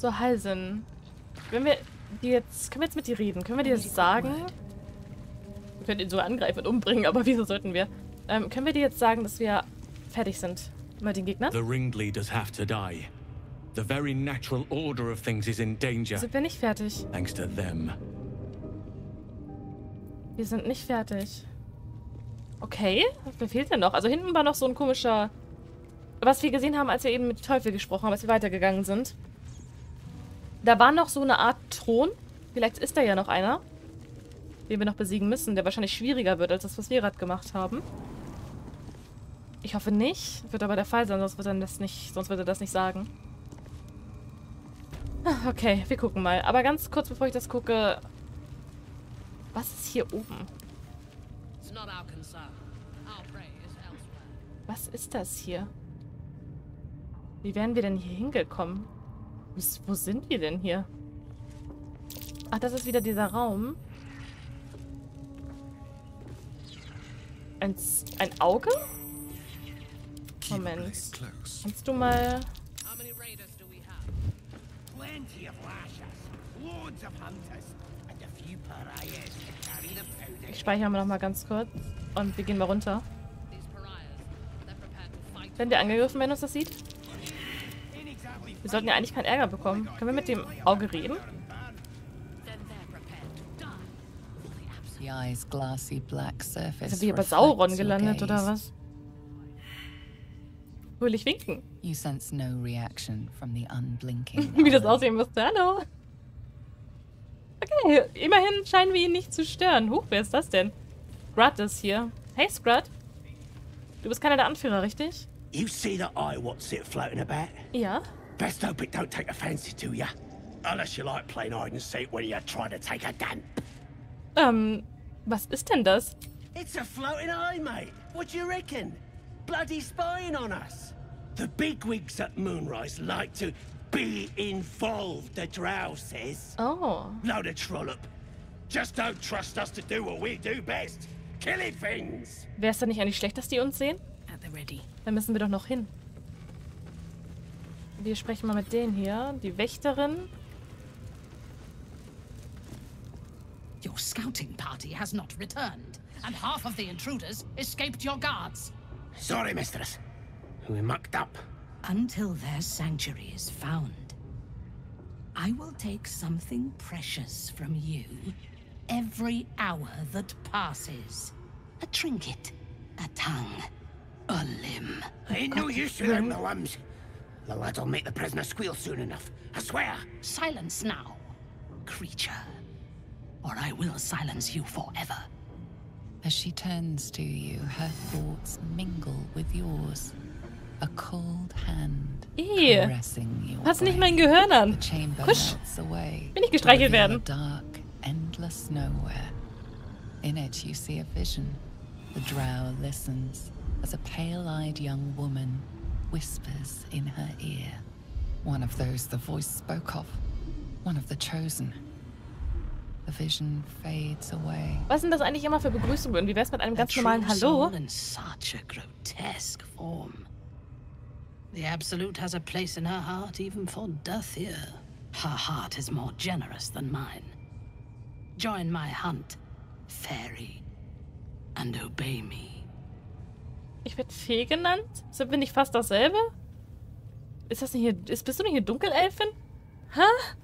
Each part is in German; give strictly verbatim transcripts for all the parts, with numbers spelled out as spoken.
So, Halsin. Wenn wir die jetzt... Können wir jetzt mit dir reden? Können wir dir das sagen? Wir können ihn so angreifen und umbringen, aber wieso sollten wir? Ähm, können wir dir jetzt sagen, dass wir fertig sind mit den Gegnern? The ringleaders have to die. The very natural order of things is in danger. Sind wir nicht fertig? Thanks to them. Wir sind nicht fertig. Okay, was fehlt denn noch? Also hinten war noch so ein komischer... Was wir gesehen haben, als wir eben mit Teufel gesprochen haben, als wir weitergegangen sind. Da war noch so eine Art Thron. Vielleicht ist da ja noch einer, den wir noch besiegen müssen, der wahrscheinlich schwieriger wird, als das, was wir gerade gemacht haben. Ich hoffe nicht. Wird aber der Fall sein, sonst wird er das nicht, sonst wird er das nicht sagen. Okay, wir gucken mal. Aber ganz kurz, bevor ich das gucke... Was ist hier oben? Was ist das hier? Wie wären wir denn hier hingekommen? Wo, wo sind wir denn hier? Ach, das ist wieder dieser Raum. Ein, ein Auge? Moment. Kannst du mal... Ich speichere mal noch mal ganz kurz. Und wir gehen mal runter. Wenn wir angegriffen werden, uns das sieht. Wir sollten ja eigentlich keinen Ärger bekommen. Können wir mit dem Auge reden? Sind wir hier bei Sauron gelandet, oder was? Fröhlich winken. You sense no reaction from the unblinking. Wie das aussehen müsste. Hallo. Okay, immerhin scheinen wir ihn nicht zu stören. Huch, wer ist das denn? Scrud ist hier. Hey, Scrud. Du bist keiner der Anführer, richtig? You see that eye what's it floating about? Ja. Best hope it don't take a fancy to ya. Unless you like playing hide and seek when you're trying to take a damp. Ähm, was ist denn das? It's a floating eye, mate. What do you reckon? Bloody spying on us. The bigwigs at Moonrise like to be involved, the drow says. Oh. Load of trollop. Just don't trust us to do what we do best. Killing things. Wäre es denn nicht eigentlich schlecht, dass die uns sehen? Dann müssen wir doch noch hin. Wir sprechen mal mit denen hier. Die Wächterin. Your scouting party has not returned, and half of the intruders escaped your guards. Sorry, mistress. We mucked up. Until their sanctuary is found, I will take something precious from you every hour that passes. A trinket, a tongue, a limb. Ain't no use to them, the limbs. The lad'll make the prisoner squeal soon enough. I swear. Silence now, creature, or I will silence you forever. As she turns to you, her thoughts mingle with yours. A cold hand caressing your Pass nicht mein Gehirn an. Husch. Will ich gestreichelt werden. Dark, endless nowhere. In it you see a vision. The drow listens as a pale-eyed young woman whispers in her ear. One of those the voice spoke of. One of the chosen. The vision fades away. Was sind das eigentlich immer für Begrüßungen? Wie wär's mit einem ganz normalen Hallo? In such a grotesque form. The Absolute has a place in her heart even for Dathir. Her heart is more generous than mine. Join my hunt, fairy, and obey me. Ich werde Fee genannt? Sind wir nicht fast dasselbe? Ist das nicht hier... Ist, bist du nicht eine Dunkelelfin? Hä?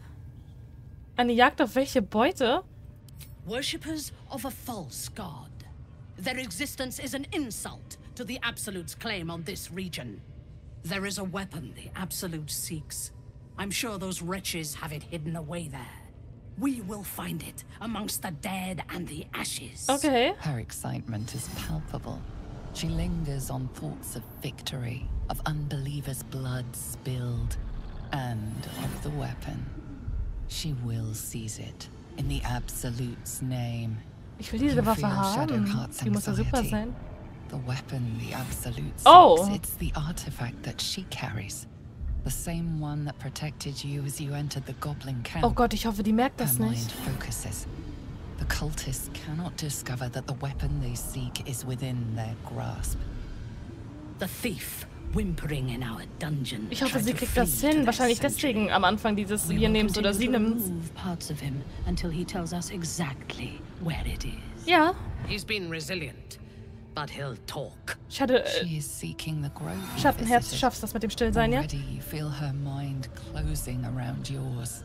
Eine Jagd auf welche Beute? Worshippers of a false god. Their existence is an insult to the Absolute's claim on this region. There is a weapon the Absolute seeks. I'm sure those wretches have it hidden away there. We will find it amongst the dead and the ashes. Okay. Her excitement is palpable. She lingers on thoughts of victory, of unbelievers' blood spilled, and of the weapon. She will seize it in the Absolute's name. Ich will diese Waffe haben. Die muss ja super sein. The weapon the Absolute seeks, oh. It's the artifact that she carries. The same one that protected you as you entered the goblin camp. Oh Gott, ich hoffe, die merkt das Her nicht. mind focuses. The cultists cannot discover that the weapon they seek is within their grasp. The thief whimpering in our dungeon. Ich hoffe, tried sie to kriegt das flee to hin. their Wahrscheinlich sanctuary. deswegen am Anfang dieses We wir will nehmen's oder continue sie to nimmt's. remove parts of him until he tells us exactly where it is. Ja, He's been resilient, but he'll talk. ich hatte... Äh, She is seeking the grove. Schattenherz, du visited. schaffst das mit dem Stillsein, ja? Already you feel her mind closing around yours.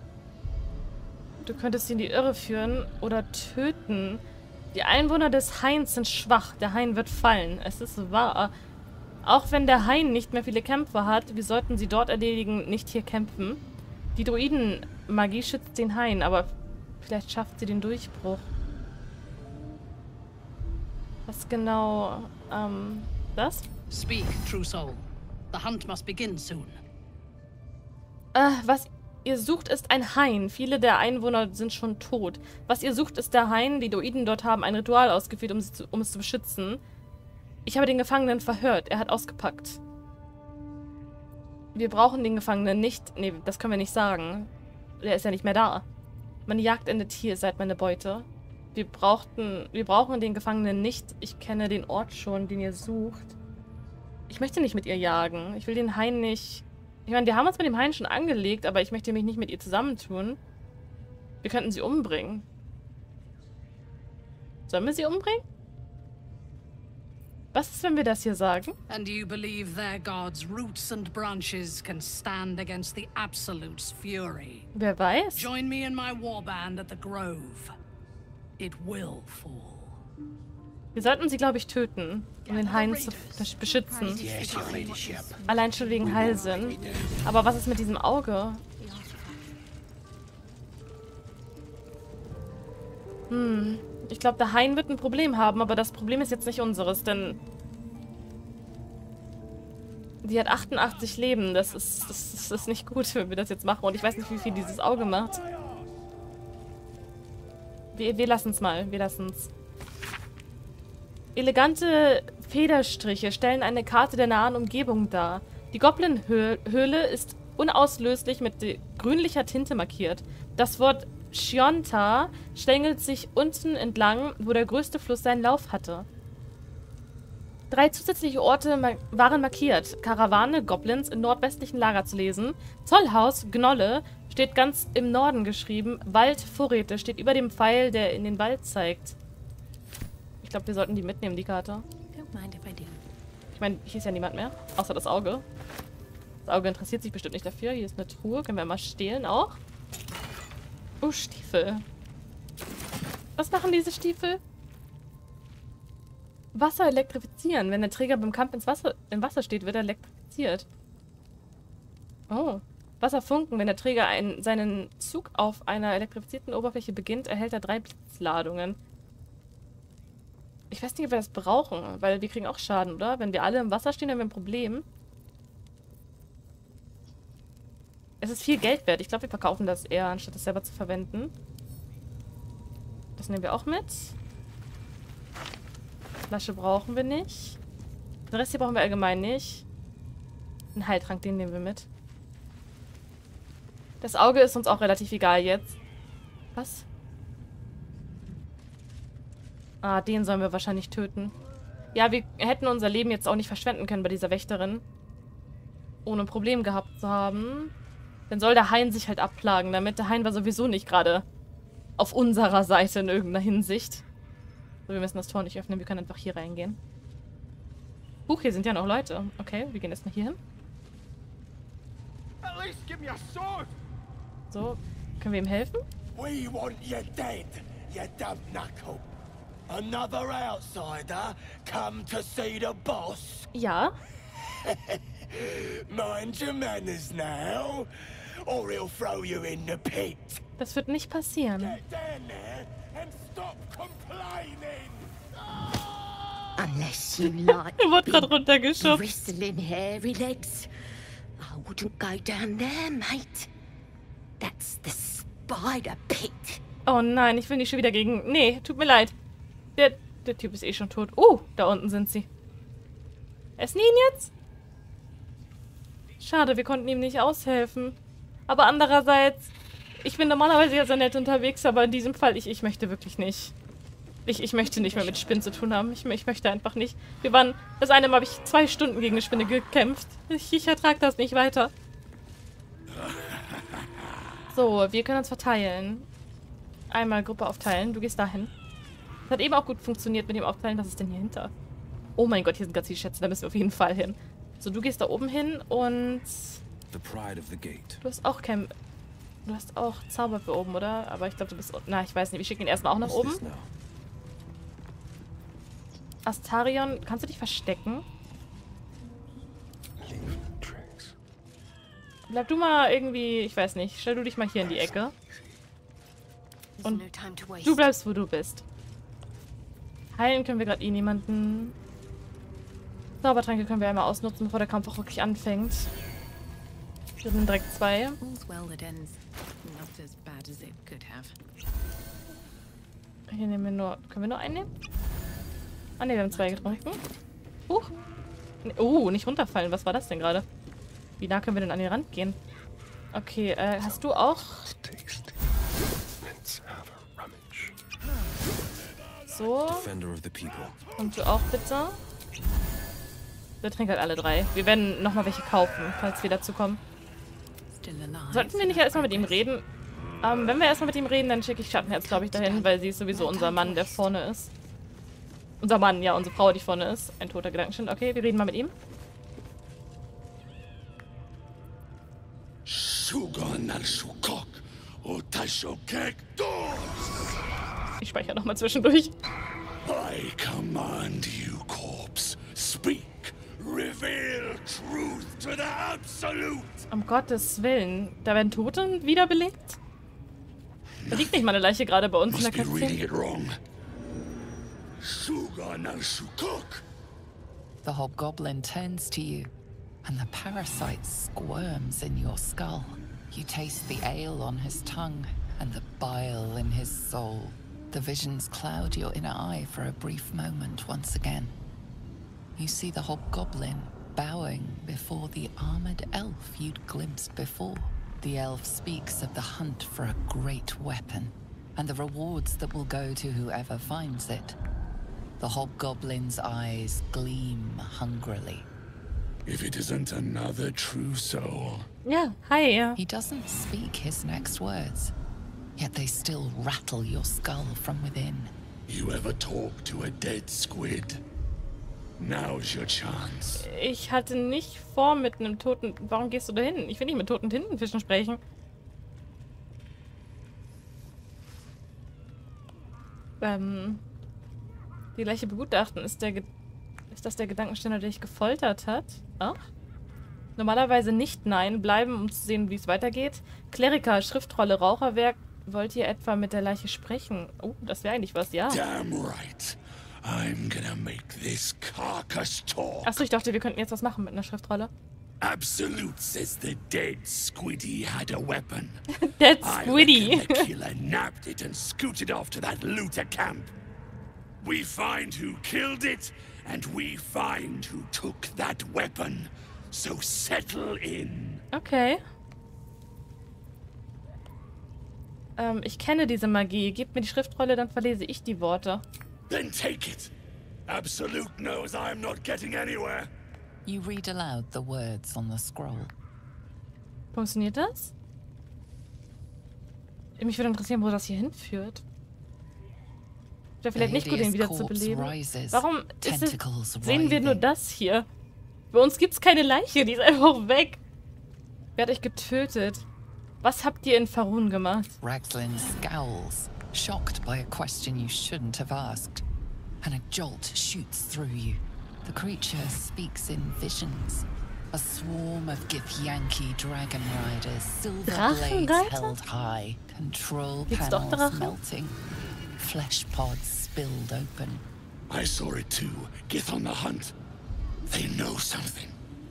Du könntest ihn in die Irre führen oder töten. Die Einwohner des Hains sind schwach. Der Hain wird fallen. Es ist wahr. Auch wenn der Hain nicht mehr viele Kämpfer hat, wir sollten sie dort erledigen, nicht hier kämpfen. Die Druidenmagie schützt den Hain, aber vielleicht schafft sie den Durchbruch. Was genau, ähm, das? Speak, true soul. The hunt must begin soon. Äh, was ihr sucht, ist ein Hain. Viele der Einwohner sind schon tot. Was ihr sucht, ist der Hain. Die Druiden dort haben ein Ritual ausgeführt, um, sie zu, um es zu beschützen. Ich habe den Gefangenen verhört. Er hat ausgepackt. Wir brauchen den Gefangenen nicht. Nee, das können wir nicht sagen. Der ist ja nicht mehr da. Meine Jagd endet hier, seid meine Beute. Wir brauchten, wir brauchen den Gefangenen nicht. Ich kenne den Ort schon, den ihr sucht. Ich möchte nicht mit ihr jagen. Ich will den Hain nicht... Ich meine, wir haben uns mit dem Hain schon angelegt, aber ich möchte mich nicht mit ihr zusammentun. Wir könnten sie umbringen. Sollen wir sie umbringen? Was ist, wenn wir das hier sagen? And you believe their god's roots and branches can stand against the Absolute's fury. Wer weiß? Join me in my warband at the Grove. It will fall. Wir sollten sie, glaube ich, töten, um den Hain zu beschützen. Yes, your ladyship. Allein schon wegen Heilsinn. Aber was ist mit diesem Auge? Hm. Ich glaube, der Hain wird ein Problem haben, aber das Problem ist jetzt nicht unseres, denn... Die hat achtundachtzig Leben. Das ist, das, das ist nicht gut, wenn wir das jetzt machen. Und ich weiß nicht, wie viel dieses Auge macht. Wir, wir lassen es mal. Wir lassen es. Elegante Federstriche stellen eine Karte der nahen Umgebung dar. Die Goblin-Höhle ist unauslöslich mit grünlicher Tinte markiert. Das Wort Shionta schlängelt sich unten entlang, wo der größte Fluss seinen Lauf hatte. Drei zusätzliche Orte ma waren markiert. Karawane Goblins im nordwestlichen Lager zu lesen. Zollhaus Gnolle steht ganz im Norden geschrieben. Wald Vorräte steht über dem Pfeil, der in den Wald zeigt. Ich glaube, wir sollten die mitnehmen, die Karte. Ich meine, hier ist ja niemand mehr, außer das Auge. Das Auge interessiert sich bestimmt nicht dafür. Hier ist eine Truhe, können wir mal stehlen auch. Oh, Stiefel. Was machen diese Stiefel? Wasser elektrifizieren. Wenn der Träger beim Kampf ins Wasser, im Wasser steht, wird er elektrifiziert. Oh. Wasserfunken. Wenn der Träger einen, seinen Zug auf einer elektrifizierten Oberfläche beginnt, erhält er drei Blitzladungen. Ich weiß nicht, ob wir das brauchen, weil wir kriegen auch Schaden, oder? Wenn wir alle im Wasser stehen, haben wir ein Problem. Es ist viel Geld wert. Ich glaube, wir verkaufen das eher, anstatt es selber zu verwenden. Das nehmen wir auch mit. Flasche brauchen wir nicht. Den Rest hier brauchen wir allgemein nicht. Einen Heiltrank, den nehmen wir mit. Das Auge ist uns auch relativ egal jetzt. Was? Ah, den sollen wir wahrscheinlich töten. Ja, wir hätten unser Leben jetzt auch nicht verschwenden können bei dieser Wächterin. Ohne ein Problem gehabt zu haben. Dann soll der Hain sich halt abplagen, damit der Hain war sowieso nicht gerade auf unserer Seite in irgendeiner Hinsicht. So, wir müssen das Tor nicht öffnen, wir können einfach hier reingehen. Huch, hier sind ja noch Leute. Okay, wir gehen erstmal hier hin. So, können wir ihm helfen? We want you dead, you dumb knuckle. Another outsider come to see the boss? Ja. Mind your manners now, or he'll throw you in the pit. Das wird nicht passieren. Get down there and stop complaining. Unless you like Er wurde gerade runtergeschubst. bristling hairy legs, I wouldn't go down there, mate. That's the spider pit. Oh nein, ich will nicht schon wieder gegen... Nee, tut mir leid. Der, der Typ ist eh schon tot. Oh, da unten sind sie. Essen ihn jetzt? Schade, wir konnten ihm nicht aushelfen. Aber andererseits, ich bin normalerweise ja sehr nett unterwegs, aber in diesem Fall, ich, ich möchte wirklich nicht. Ich, ich möchte nicht mehr mit Spinnen zu tun haben. Ich, ich möchte einfach nicht. Wir waren... Das eine Mal habe ich zwei Stunden gegen eine Spinne gekämpft. Ich, ich ertrage das nicht weiter. So, wir können uns verteilen. Einmal Gruppe aufteilen. Du gehst dahin. Das hat eben auch gut funktioniert mit dem Aufteilen. Was ist denn hier hinter? Oh mein Gott, hier sind ganz viele Schätze. Da müssen wir auf jeden Fall hin. So, du gehst da oben hin und... Du hast auch kein... Du hast auch Zauber für oben, oder? Aber ich glaube, du bist... Na, ich weiß nicht. Wir schicken ihn erstmal auch nach oben. Astarion, kannst du dich verstecken? Bleib du mal irgendwie... Ich weiß nicht. Stell du dich mal hier in die Ecke. Und du bleibst, wo du bist. Heilen können wir gerade eh niemanden. Zaubertränke können wir einmal ausnutzen, bevor der Kampf auch wirklich anfängt. Wir sind direkt zwei. Hier nehmen wir nur... Können wir nur einen nehmen? Ah ne, wir haben zwei getrunken. Huch. Oh, nicht runterfallen. Was war das denn gerade? Wie nah können wir denn an den Rand gehen? Okay, äh, hast du auch... So. Und du auch bitte. Wir trinken halt alle drei. Wir werden nochmal welche kaufen, falls wir dazu kommen. Sollten wir nicht erstmal mit ihm reden? Ähm, wenn wir erstmal mit ihm reden, dann schicke ich Schattenherz, glaube ich, dahin, weil sie ist sowieso unser Mann, der vorne ist. Unser Mann, ja, unsere Frau, die vorne ist. Ein toter Gedankenstand. Okay, wir reden mal mit ihm. Ich speichere nochmal zwischendurch. I command you, corpse. Speak. Reveal truth to the absolute. Um Gottes Willen. Da werden Tote wiederbelebt? Da liegt nicht mal eine Leiche gerade bei uns in der Cutscene. The hobgoblin turns to you, and the parasite squirms in your skull. You taste the ale on his tongue, and the bile in his soul. The visions cloud your inner eye for a brief moment once again. You see the hobgoblin bowing before the armored elf you'd glimpsed before. The elf speaks of the hunt for a great weapon, and the rewards that will go to whoever finds it. The hobgoblin's eyes gleam hungrily. If it isn't another true soul. Ja, hi. He doesn't speak his next words, yet they still rattle your skull from within. You ever talk to a dead squid? Now's your chance. Ich hatte nicht vor mit einem toten... Warum gehst du da hin? Ich will nicht mit toten Tintenfischen sprechen. Ähm... Die Leiche begutachten. Ist, der Ge ist das der Gedankenständer, der dich gefoltert hat? Ach? Normalerweise nicht, nein. Bleiben, um zu sehen, wie es weitergeht. Kleriker, Schriftrolle, Raucherwerk. Wollt ihr etwa mit der Leiche sprechen? Oh, das wäre eigentlich was, ja. Damn right. I'm gonna make this carcass talk. Achso, ich dachte, wir könnten jetzt was machen mit einer Schriftrolle. Absolute says the dead squiddy had a weapon. Dead squiddy. I reckon the killer nabbed it and scooted off to that looter camp. We find who killed it, and we find who took that weapon. So settle in. Okay. Ähm, ich kenne diese Magie. Gebt mir die Schriftrolle, dann verlese ich die Worte. Then take it. Absolute knows I'm not getting anywhere. You read aloud the words on the scroll. Funktioniert das? Mich würde interessieren, wo das hier hinführt. Wäre vielleicht nicht gut, den wieder zu beleben. Warum ist es, sehen wir nur das hier? Bei uns gibt es keine Leiche, die ist einfach weg. Wer hat euch getötet? Was habt ihr in Faerûn gemacht? Ragzlin scowls, shocked by a question you shouldn't have asked. And a jolt shoots through you. The creature speaks in visions. A swarm of Githyanki dragon riders, silver blades held high, control panels melting. Flesh pods spilled open. I saw it too. Gith on the hunt. They know something.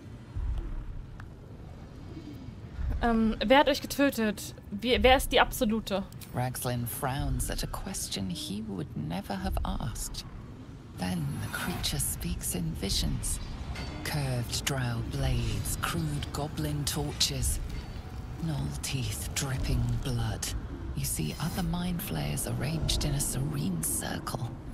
Ähm, wer hat euch getötet? Wie, wer ist die Absolute? Ragzlin frowns at a question he would never have asked. Then the creature speaks in visions. Curved drow blades, crude goblin torches. Gnoll teeth dripping blood. You see other mind flayers arranged in a serene circle.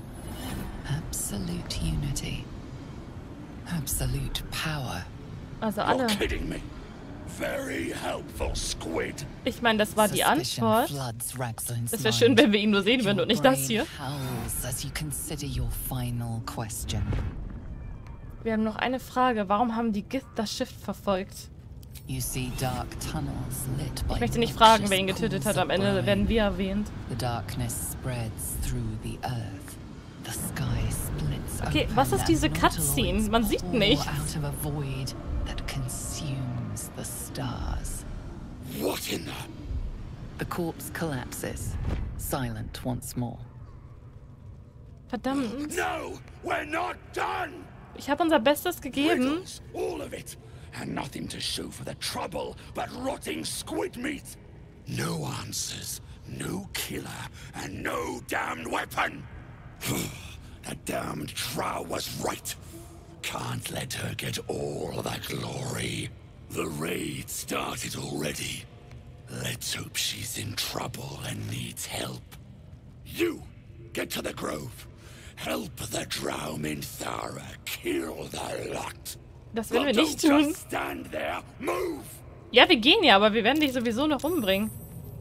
Absolute unity. Absolute power. Also alle. You're kidding me. Very helpful, Squid. Ich meine, das war die Suspicion Antwort. floods Ragzlin's Es wäre schön, mind. wenn wir ihn nur sehen würden und nicht das hier. Your brain howls as you consider your final question. Wir haben noch eine Frage. Warum haben die Gith das Schiff verfolgt? You see dark tunnels lit by Ich möchte nicht fragen, wer ihn noxious getötet hat. pools Am of Ende brine. werden wir erwähnt. The darkness spreads through the earth. The sky splits Okay, open was ist diese and Cutscene? Nautiloids Man sieht pour nichts. out of a void that consumes the stars. What in the... The corpse collapses, silent once more. Verdammt. No, we're not done! Ich habe unser Bestes gegeben. Riddles, all of it. And nothing to show for the trouble but rotting squid meat. No answers, no killer, and no damned weapon. That damned Drow was right. Can't let her get all that glory. The raid started already. Let's hope she's in trouble and needs help. You, get to the grove. Help the Drow Minthara kill the lot. Das werden wir But nicht don't tun. just stand there. Move! Ja, wir gehen ja, aber wir werden dich sowieso noch umbringen.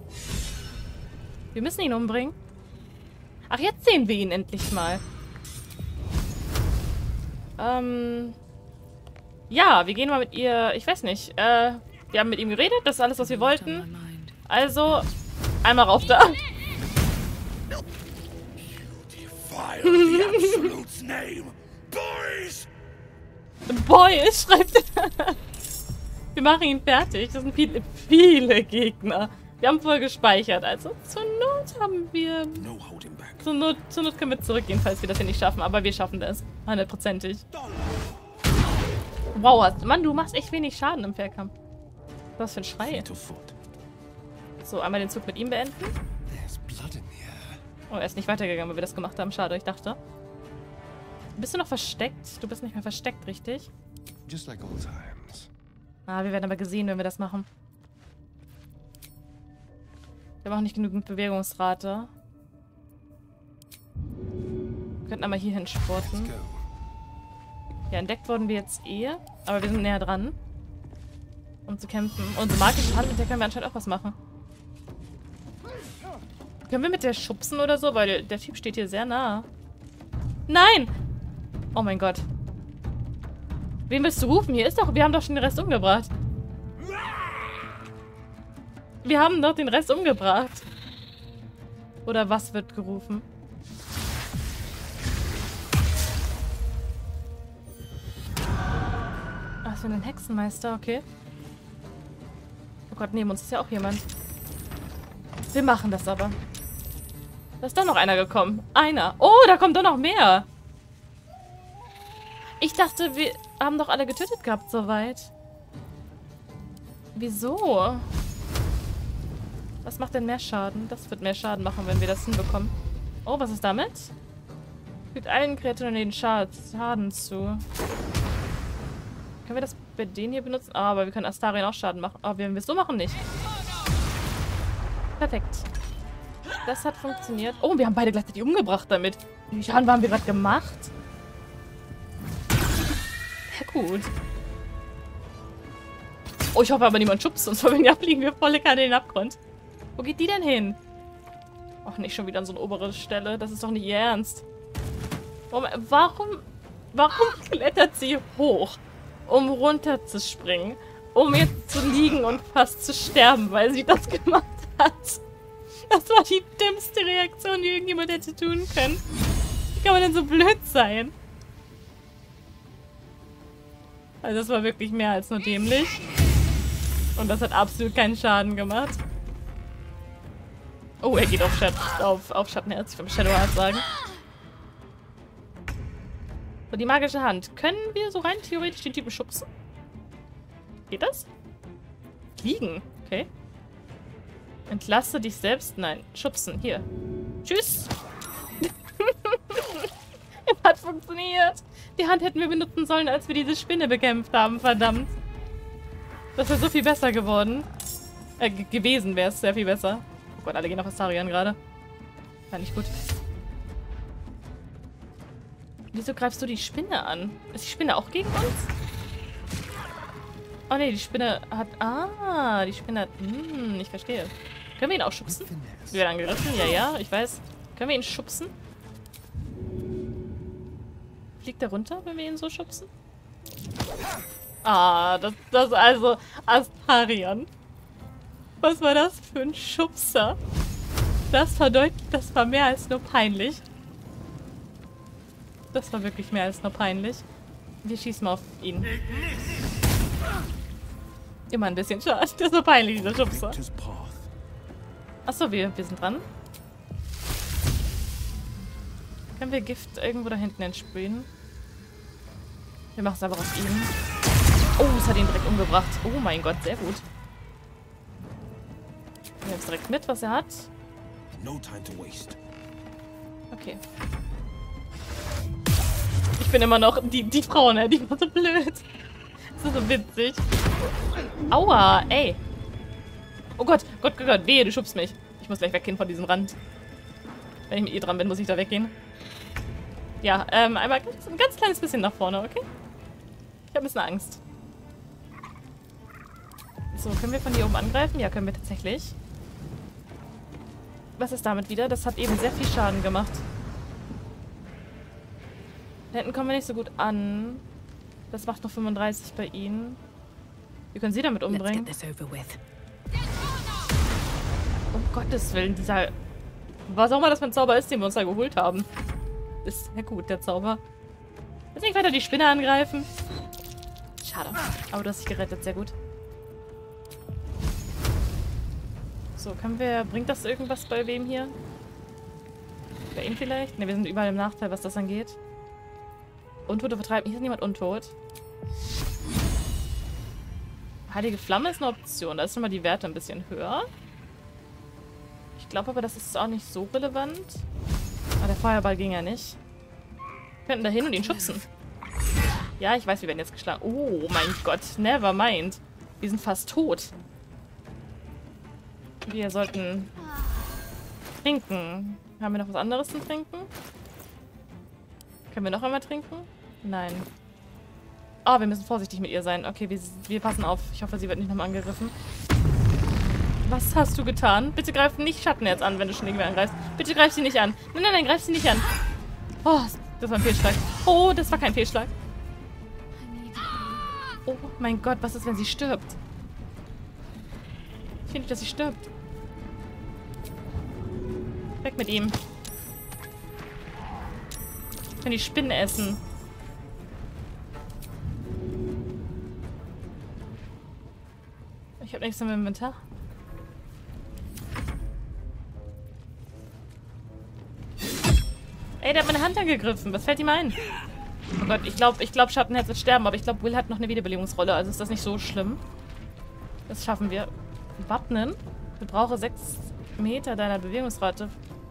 Wir müssen ihn umbringen. Ach, jetzt sehen wir ihn endlich mal. Ähm... Ja, wir gehen mal mit ihr... Ich weiß nicht. Äh, wir haben mit ihm geredet. Das ist alles, was wir wollten. Also, einmal rauf da. Defile the Absolute's name. Boys! Boy, schreibt er. Wir machen ihn fertig. Das sind viele, viele Gegner. Wir haben voll gespeichert. Also zur Not haben wir... No holding back. Zur Not, zur Not können wir zurückgehen, falls wir das hier nicht schaffen. Aber wir schaffen das. Hundertprozentig. Wow, hast- Mann, du machst echt wenig Schaden im Fernkampf. Was für ein Schrei. So, einmal den Zug mit ihm beenden. Oh, er ist nicht weitergegangen, weil wir das gemacht haben. Schade, ich dachte. Bist du noch versteckt? Du bist nicht mehr versteckt, richtig? Just like old times. Ah, wir werden aber gesehen, wenn wir das machen. Wir haben auch nicht genügend Bewegungsrate. Wir könnten einmal hier hinsporten. Ja, entdeckt wurden wir jetzt eh. Aber wir sind näher dran. Um zu kämpfen. Unsere magische Hand, mit der können wir anscheinend auch was machen. Können wir mit der schubsen oder so? Weil der, der Typ steht hier sehr nah. Nein! Oh mein Gott. Wen willst du rufen? Hier ist doch... Wir haben doch schon den Rest umgebracht. Wir haben doch den Rest umgebracht. Oder was wird gerufen? Ach, für einen Hexenmeister, okay. Oh Gott, neben uns ist ja auch jemand. Wir machen das aber. Da ist doch noch einer gekommen. Einer. Oh, da kommt doch noch mehr. Ich dachte, wir haben doch alle getötet gehabt soweit. Wieso? Was macht denn mehr Schaden? Das wird mehr Schaden machen, wenn wir das hinbekommen. Oh, was ist damit? Fügt allen Kreaturen den Schaden zu. Können wir das bei denen hier benutzen? Ah, aber wir können Astarion auch Schaden machen. Aber wenn wir es so machen, nicht. Perfekt. Das hat funktioniert. Oh, wir haben beide gleichzeitig umgebracht damit. Wie viel Schaden haben wir gerade gemacht? Ja, gut. Oh, ich hoffe aber, niemand schubst uns, weil wenn ja, fliegen wir volle Kanne in den Abgrund. Wo geht die denn hin? Ach, nicht schon wieder an so eine obere Stelle. Das ist doch nicht ihr Ernst. Warum, warum klettert sie hoch, um runterzuspringen? Um jetzt zu liegen und fast zu sterben, weil sie das gemacht hat. Das war die dümmste Reaktion, die irgendjemand hätte tun können. Wie kann man denn so blöd sein? Also das war wirklich mehr als nur dämlich. Und das hat absolut keinen Schaden gemacht. Oh, er geht auf, Schat auf, auf Schattenherz. Ich will Shadowheart sagen. So, die magische Hand. Können wir so rein theoretisch den Typen schubsen? Geht das? Fliegen. Okay. Entlasse dich selbst. Nein, schubsen. Hier. Tschüss. Es hat funktioniert. Die Hand hätten wir benutzen sollen, als wir diese Spinne bekämpft haben. Verdammt. Das wäre so viel besser geworden. Äh, gewesen wäre es sehr viel besser. Oh Gott, alle gehen auf Astarion gerade. War nicht gut. Wieso greifst du die Spinne an? Ist die Spinne auch gegen uns? Oh ne, die Spinne hat... Ah, die Spinne hat... Hm, ich verstehe. Können wir ihn auch schubsen? Wir werden angegriffen? Ja, ja, ich weiß. Können wir ihn schubsen? Fliegt er runter, wenn wir ihn so schubsen? Ah, das, das also... Astarion. Was war das für ein Schubser? Das war deutlich... Das war mehr als nur peinlich. Das war wirklich mehr als nur peinlich. Wir schießen mal auf ihn. Immer ein bisschen schade. Das ist so peinlich, dieser Schubser. Achso, wir, wir sind dran. Können wir Gift irgendwo da hinten entsprühen? Wir machen es aber auf ihn. Oh, es hat ihn direkt umgebracht. Oh mein Gott, sehr gut. Wir nehmen es direkt mit, was er hat. Okay. Ich bin immer noch die, die Frau, ne? Die war so blöd. Das ist so witzig. Aua, ey. Oh Gott, Gott, Gott, Gott, wehe, du schubst mich. Ich muss gleich weggehen von diesem Rand. Wenn ich mit ihr dran bin, muss ich da weggehen. Ja, ähm, einmal ganz, ein ganz kleines bisschen nach vorne, okay? Ich habe ein bisschen Angst. So, können wir von hier oben angreifen? Ja, können wir tatsächlich. Was ist damit wieder? Das hat eben sehr viel Schaden gemacht. Da hinten kommen wir nicht so gut an. Das macht noch fünfunddreißig bei ihnen. Wir können sie damit umbringen. Um Gottes Willen, dieser... Was auch immer das für ein Zauber ist, den wir uns da geholt haben. Ist sehr gut, der Zauber. Jetzt nicht weiter die Spinne angreifen. Schade. Aber du hast dich gerettet, sehr gut. So, können wir... Bringt das irgendwas bei wem hier? Bei ihm vielleicht? Ne, wir sind überall im Nachteil, was das angeht. Untote vertreiben. Hier ist niemand untot. Heilige Flamme ist eine Option. Da ist schon mal die Werte ein bisschen höher. Ich glaube aber, das ist auch nicht so relevant. Aber der Feuerball ging ja nicht. Wir könnten da hin und ihn schubsen. Ja, ich weiß, wir werden jetzt geschlagen. Oh mein Gott, never mind. Wir sind fast tot. Wir sollten trinken. Haben wir noch was anderes zum Trinken? Können wir noch einmal trinken? Nein. Oh, wir müssen vorsichtig mit ihr sein. Okay, wir, wir passen auf. Ich hoffe, sie wird nicht nochmal angegriffen. Was hast du getan? Bitte greif nicht Schattenherz an, wenn du schon irgendwer angreifst. Bitte greif sie nicht an. Nein, nein, nein, greif sie nicht an. Oh, das war ein Fehlschlag. Oh, das war kein Fehlschlag. Oh mein Gott, was ist, wenn sie stirbt? Ich finde nicht, dass sie stirbt. Weg mit ihm. Ich kann die Spinnen essen. Ich habe nichts im Inventar. Ey, der hat meine Hand angegriffen. Was fällt ihm ein? Oh Gott, ich glaube, ich glaub, Schattenherz wird sterben, aber ich glaube, Will hat noch eine Wiederbelebungsrolle, also ist das nicht so schlimm. Das schaffen wir. Wappnen? Ich brauche sechs Meter deiner Bewegungsrate.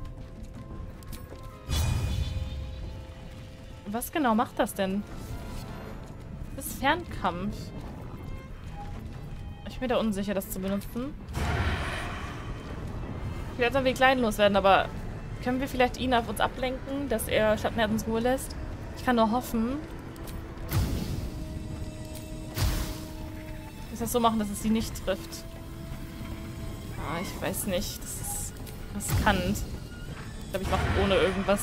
Was genau macht das denn? Das ist Fernkampf. Ich bin da unsicher, das zu benutzen. Vielleicht sollen wir kleinlos werden, aber können wir vielleicht ihn auf uns ablenken, dass er Schattenherz uns Ruhe lässt? Ich kann nur hoffen. Ich muss das so machen, dass es sie nicht trifft. Ah, ich weiß nicht. Das ist riskant. Ich glaube, ich mache ohne irgendwas.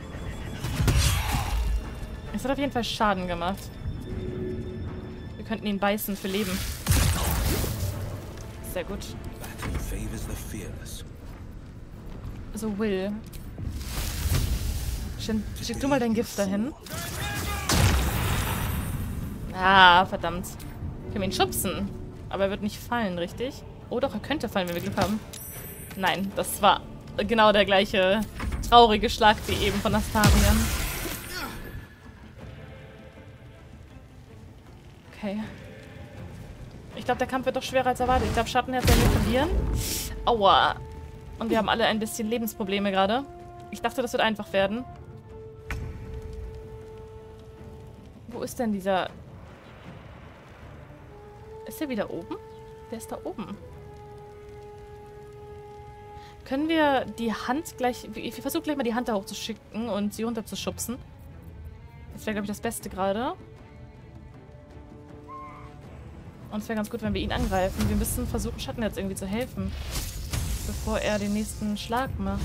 Es hat auf jeden Fall Schaden gemacht. Wir könnten ihn beißen für Leben. Sehr gut. So, Will. Schick du mal dein Gift dahin. Ah, verdammt. Können wir ihn schubsen. Aber er wird nicht fallen, richtig? Oh doch, er könnte fallen, wenn wir Glück haben. Nein, das war genau der gleiche traurige Schlag wie eben von Astarion. Okay. Ich glaube, der Kampf wird doch schwerer als erwartet. Ich glaube, Schattenherz werden wir verlieren. Aua. Und wir haben alle ein bisschen Lebensprobleme gerade. Ich dachte, das wird einfach werden. Wo ist denn dieser... Ist der wieder oben? Der ist da oben. Können wir die Hand gleich... Ich versuche gleich mal die Hand da hochzuschicken und sie runterzuschubsen. Das wäre, glaube ich, das Beste gerade. Und es wäre ganz gut, wenn wir ihn angreifen. Wir müssen versuchen, Schatten jetzt irgendwie zu helfen. Bevor er den nächsten Schlag macht.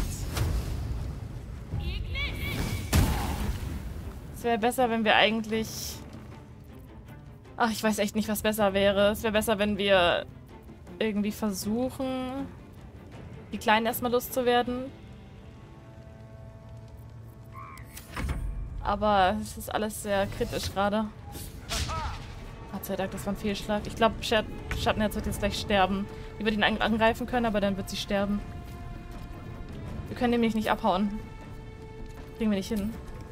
Es wäre besser, wenn wir eigentlich... Ach, ich weiß echt nicht, was besser wäre. Es wäre besser, wenn wir irgendwie versuchen, die Kleinen erstmal loszuwerden. Aber es ist alles sehr kritisch gerade. Gott sei Dank, das war ein Fehlschlag. Ich glaube, Schattenherz wird jetzt gleich sterben. Die wird ihn angreifen können, aber dann wird sie sterben. Wir können nämlich nicht abhauen. Kriegen wir nicht hin.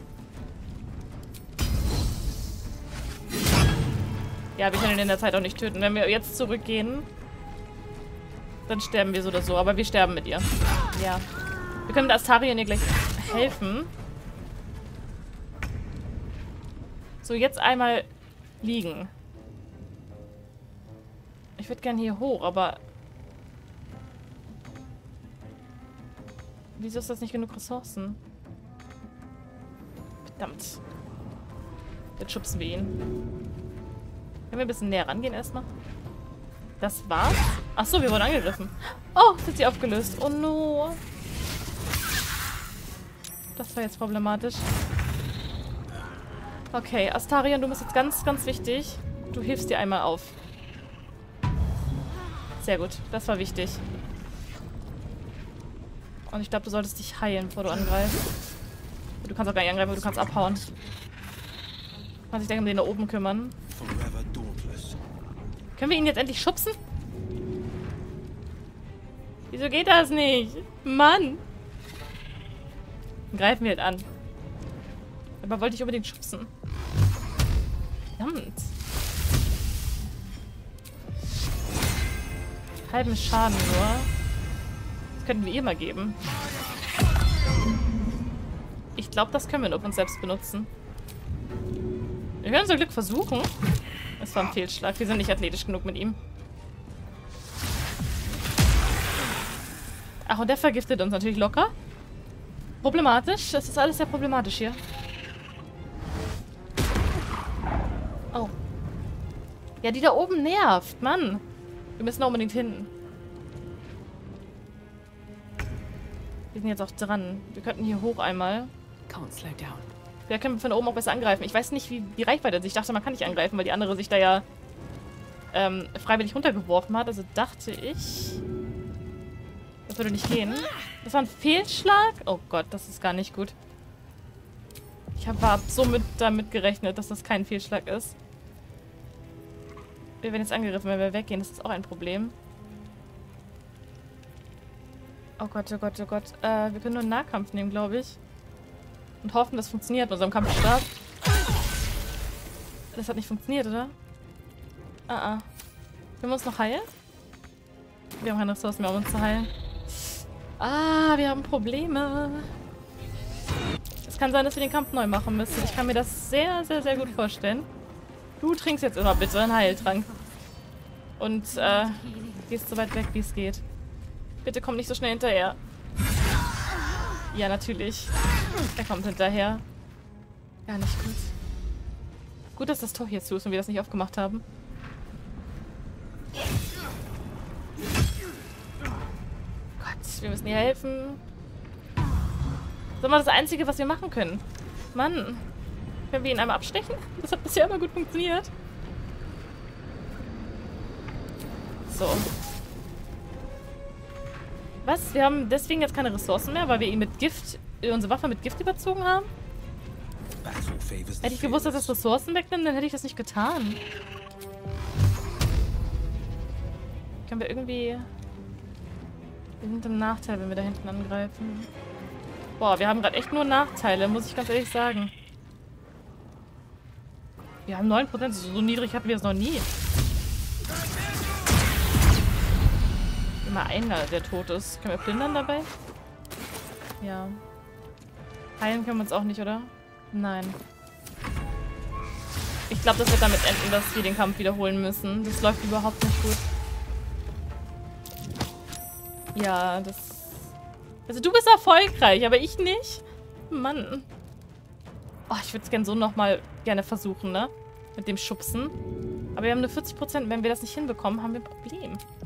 Ja, wir können ihn in der Zeit auch nicht töten. Wenn wir jetzt zurückgehen, dann sterben wir so oder so. Aber wir sterben mit ihr. Ja. Wir können mit Astarion ihr gleich helfen. So, jetzt einmal liegen. Ich würde gerne hier hoch, aber... Wieso ist das nicht genug Ressourcen? Verdammt. Jetzt schubsen wir ihn. Können wir ein bisschen näher rangehen erstmal? Das war's? Achso, wir wurden angegriffen. Oh, jetzt ist sie aufgelöst. Oh no. Das war jetzt problematisch. Okay, Astarion, du bist jetzt ganz, ganz wichtig. Du hilfst dir einmal auf. Sehr gut, das war wichtig. Und ich glaube, du solltest dich heilen, bevor du angreifst. Du kannst auch gar nicht angreifen, aber du kannst abhauen. Du kannst dich dann um den da oben kümmern. Können wir ihn jetzt endlich schubsen? Wieso geht das nicht? Mann! Dann greifen wir halt an. Aber wollte ich unbedingt schubsen. Verdammt. Halben Schaden nur. Das könnten wir ihr mal geben. Ich glaube, das können wir nur auf uns selbst benutzen. Wir können zum Glück versuchen. Es war ein Fehlschlag. Wir sind nicht athletisch genug mit ihm. Ach, und der vergiftet uns natürlich locker. Problematisch. Das ist alles sehr problematisch hier. Oh. Ja, die da oben nervt. Mann. Wir müssen da unbedingt hin. Wir sind jetzt auch dran. Wir könnten hier hoch einmal. Wir können von oben auch besser angreifen. Ich weiß nicht, wie die Reichweite ist. Ich dachte, man kann nicht angreifen, weil die andere sich da ja ähm, freiwillig runtergeworfen hat. Also dachte ich... Das würde nicht gehen. Das war ein Fehlschlag? Oh Gott, das ist gar nicht gut. Ich habe so mit, damit gerechnet, dass das kein Fehlschlag ist. Wir werden jetzt angegriffen, wenn wir weggehen. Das ist auch ein Problem. Oh Gott, oh Gott, oh Gott. Äh, wir können nur einen Nahkampf nehmen, glaube ich. Und hoffen, das funktioniert mit unserem Kampfstab. Das hat nicht funktioniert, oder? Ah, ah. Können wir uns noch heilen? Wir haben keine Ressourcen mehr, um uns zu heilen. Ah, wir haben Probleme. Es kann sein, dass wir den Kampf neu machen müssen. Ich kann mir das sehr, sehr, sehr gut vorstellen. Du trinkst jetzt immer bitte einen Heiltrank. Und, äh, gehst so weit weg, wie es geht. Bitte komm nicht so schnell hinterher. Ja, natürlich. Er kommt hinterher. Gar nicht gut. Gut, dass das Tor hier zu ist und wir das nicht aufgemacht haben. Gott, wir müssen ihr helfen. Das ist immer das Einzige, was wir machen können. Mann. Können wir ihn einmal abstechen? Das hat bisher immer gut funktioniert. So. Was? Wir haben deswegen jetzt keine Ressourcen mehr, weil wir ihn mit Gift, unsere Waffe mit Gift überzogen haben? Hätte ich gewusst, dass das Ressourcen wegnimmt, dann hätte ich das nicht getan. Können wir irgendwie... Wir sind im Nachteil, wenn wir da hinten angreifen. Boah, wir haben gerade echt nur Nachteile, muss ich ganz ehrlich sagen. Wir haben neun Prozent, so niedrig hatten wir es noch nie. Immer einer, der tot ist. Können wir plündern dabei? Ja. Heilen können wir uns auch nicht, oder? Nein. Ich glaube, das wird damit enden, dass wir den Kampf wiederholen müssen. Das läuft überhaupt nicht gut. Ja, das... Also du bist erfolgreich, aber ich nicht? Mann. Oh, ich würde es gerne so nochmal gerne versuchen, ne? Mit dem Schubsen. Aber wir haben nur vierzig Prozent. Wenn wir das nicht hinbekommen, haben wir ein Problem.